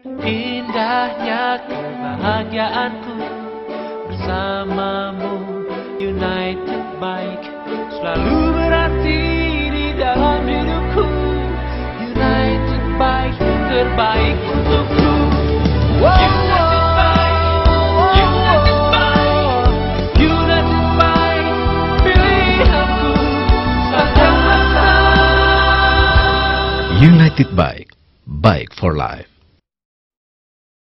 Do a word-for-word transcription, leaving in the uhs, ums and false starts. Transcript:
Indahnya kebahagiaanku bersamamu. United Bike selalu berarti di dalam hidupku. United Bike terbaik untukku. Wow. United Bike, United Bike, United Bike, pilihanku sepanjang masa. United Bike, bike for life.